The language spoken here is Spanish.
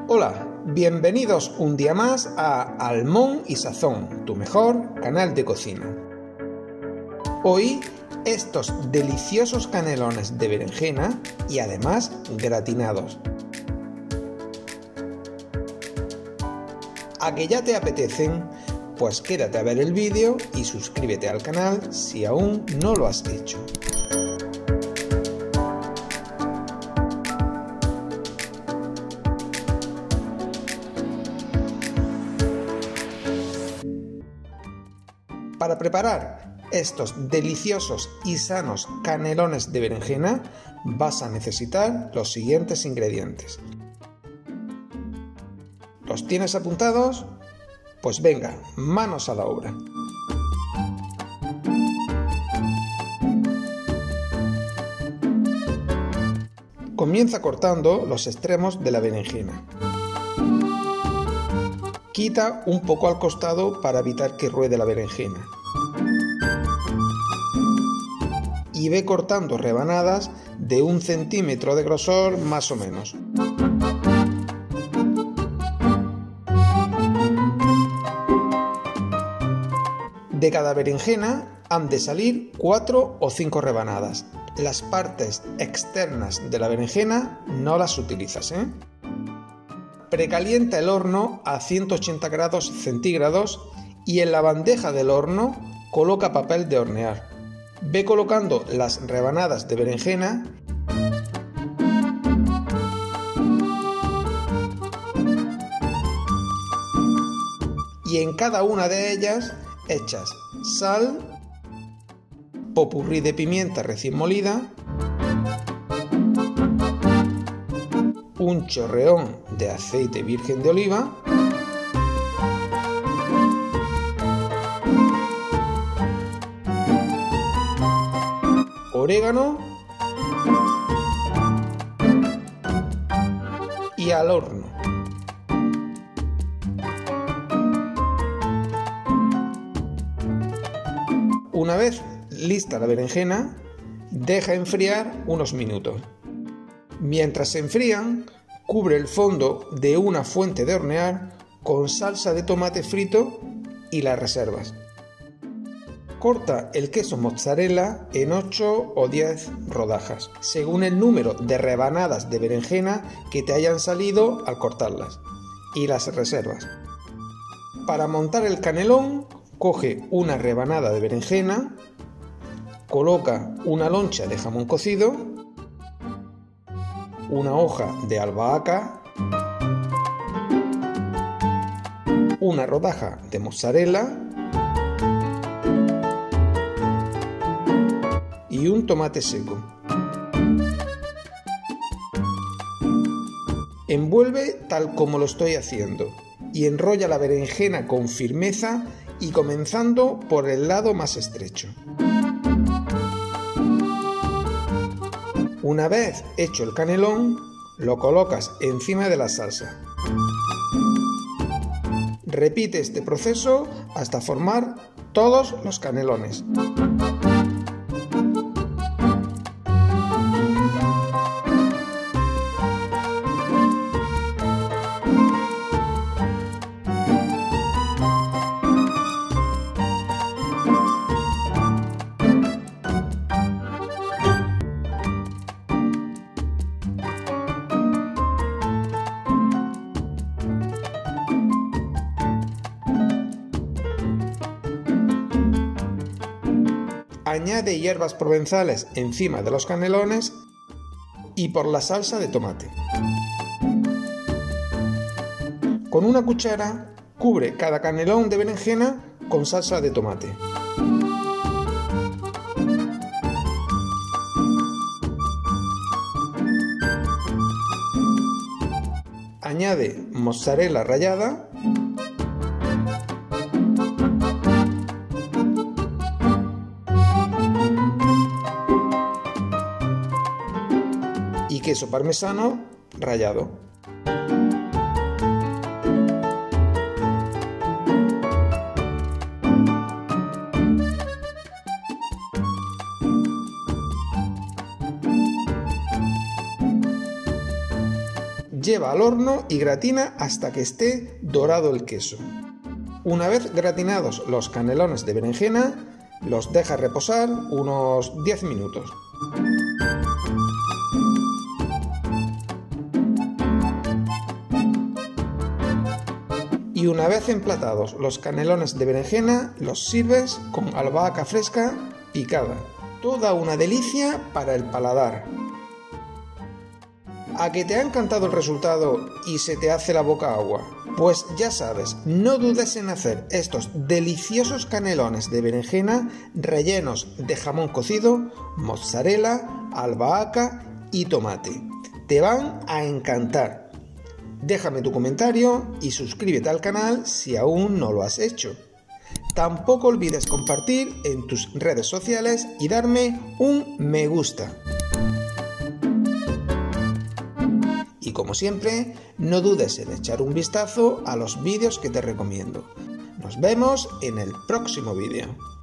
Hola, bienvenidos un día más a Almón y Sazón, tu mejor canal de cocina. Hoy estos deliciosos canelones de berenjena y además gratinados. ¿A que ya te apetecen? Pues quédate a ver el vídeo y suscríbete al canal si aún no lo has hecho. Para preparar estos deliciosos y sanos canelones de berenjena vas a necesitar los siguientes ingredientes. ¿Los tienes apuntados? Pues venga, manos a la obra. Comienza cortando los extremos de la berenjena. Quita un poco al costado para evitar que ruede la berenjena. Y ve cortando rebanadas de 1 centímetro de grosor más o menos. De cada berenjena han de salir 4 o 5 rebanadas. Las partes externas de la berenjena no las utilizas, Precalienta el horno a 180 grados centígrados y en la bandeja del horno coloca papel de hornear. Ve colocando las rebanadas de berenjena y en cada una de ellas echas sal, popurrí de pimienta recién molida, un chorreón de aceite virgen de oliva, orégano y al horno. Una vez lista la berenjena, deja enfriar unos minutos. Mientras se enfrían, cubre el fondo de una fuente de hornear con salsa de tomate frito y las reservas. Corta el queso mozzarella en 8 o 10 rodajas, según el número de rebanadas de berenjena que te hayan salido al cortarlas, y las reservas. Para montar el canelón, coge una rebanada de berenjena, coloca una loncha de jamón cocido, una hoja de albahaca, una rodaja de mozzarella y un tomate seco. Envuelve tal como lo estoy haciendo y enrolla la berenjena con firmeza y comenzando por el lado más estrecho. Una vez hecho el canelón, lo colocas encima de la salsa. Repite este proceso hasta formar todos los canelones. Añade hierbas provenzales encima de los canelones y por la salsa de tomate. Con una cuchara cubre cada canelón de berenjena con salsa de tomate. Añade mozzarella rallada y queso parmesano rallado. Lleva al horno y gratina hasta que esté dorado el queso. Una vez gratinados los canelones de berenjena, los deja reposar unos 10 minutos. Y una vez emplatados los canelones de berenjena, los sirves con albahaca fresca picada. Toda una delicia para el paladar. ¿A que te ha encantado el resultado y se te hace la boca agua? Pues ya sabes, no dudes en hacer estos deliciosos canelones de berenjena rellenos de jamón cocido, mozzarella, albahaca y tomate. Te van a encantar. Déjame tu comentario y suscríbete al canal si aún no lo has hecho. Tampoco olvides compartir en tus redes sociales y darme un me gusta. Y como siempre, no dudes en echar un vistazo a los vídeos que te recomiendo. Nos vemos en el próximo vídeo.